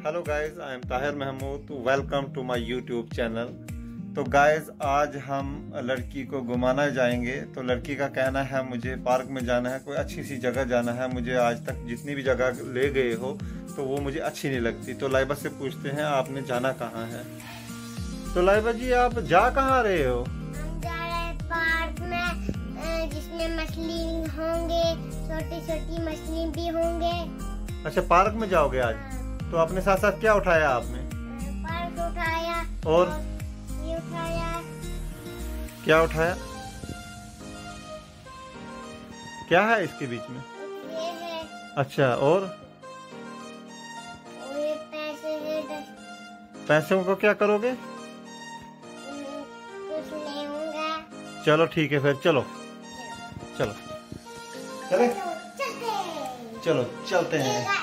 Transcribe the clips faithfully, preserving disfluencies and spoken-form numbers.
Hello guys, I am Tahir Mahmood. Welcome to my YouTube channel. तो guys, आज हम लड़की को घुमाना जाएंगे। तो लड़की का कहना है मुझे पार्क में जाना है, कोई अच्छी सी जगह जाना है। मुझे आज तक जितनी भी जगह ले गए हो तो वो मुझे अच्छी नहीं लगती। तो लाइबा से पूछते हैं आपने जाना कहाँ है। तो लाइबा जी, आप जा कहाँ रहे हो? हम जा रहे हैं पार्क में, जिसमें मछली होंगे, छोटी छोटी मछली भी होंगे। अच्छा, पार्क में जाओगे आज? तो अपने साथ साथ क्या उठाया आपने? पार्क उठाया और ये उठाया। क्या उठाया? क्या है इसके बीच में? ये है। अच्छा, और और ये पैसे है। पैसों को क्या करोगे? कुछ नहीं होगा। चलो ठीक है, फिर चलो चलो चले चलते चलो चलते हैं।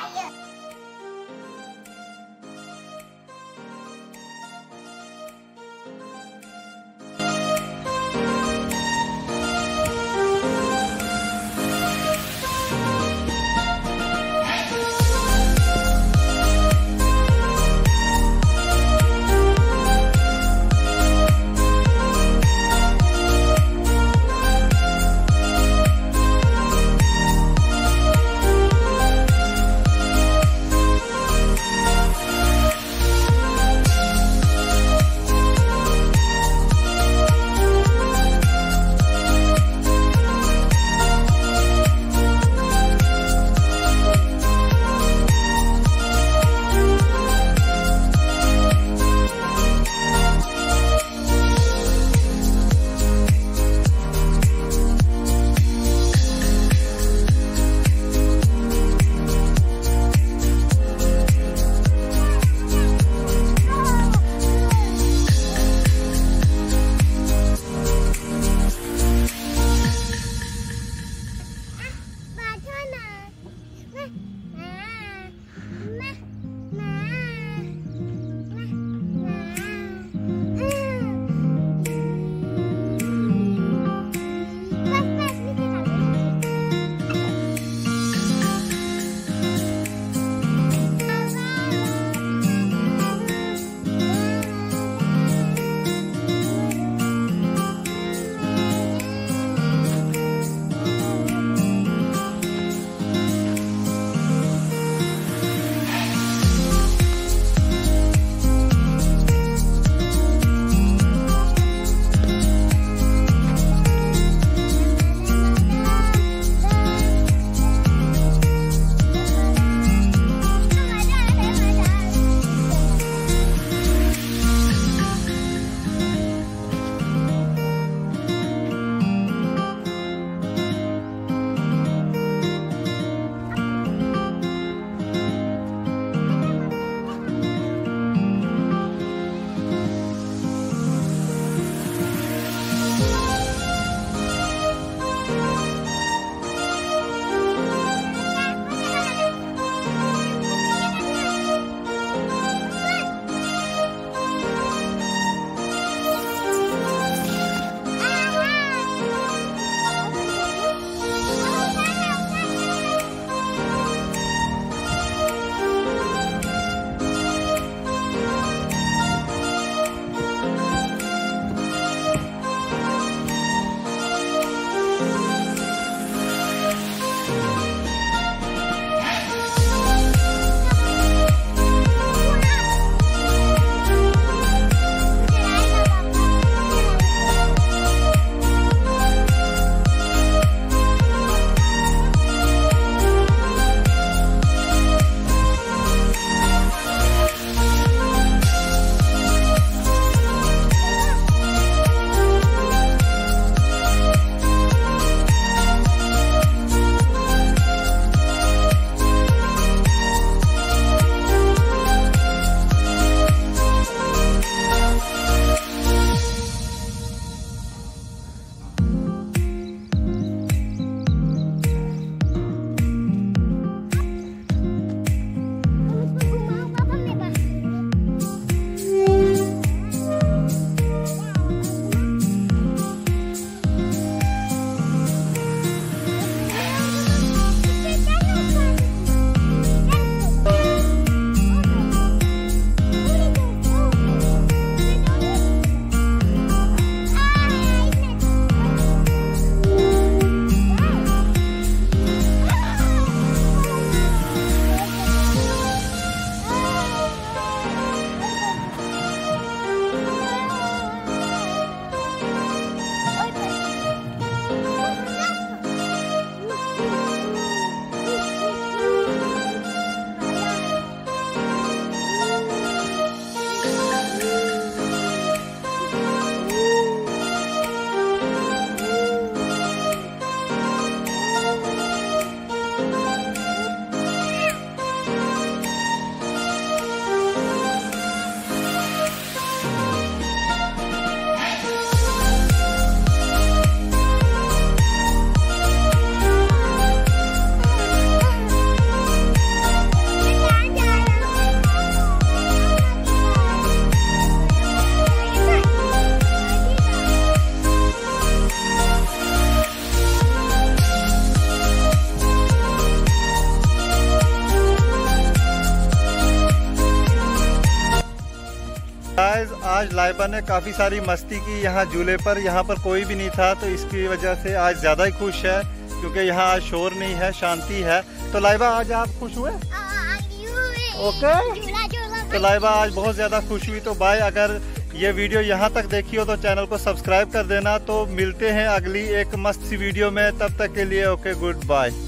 आज लाइबा ने काफ़ी सारी मस्ती की यहाँ झूले पर। यहाँ पर कोई भी नहीं था, तो इसकी वजह से आज ज़्यादा ही खुश है, क्योंकि यहाँ आज शोर नहीं है, शांति है। तो लाइबा आज आप खुश हुए? ओके, तो लाइबा आज बहुत ज़्यादा खुश हुई। तो बाय, अगर ये वीडियो यहाँ तक देखी हो तो चैनल को सब्सक्राइब कर देना। तो मिलते हैं अगली एक मस्त सी वीडियो में, तब तक के लिए ओके, गुड बाय।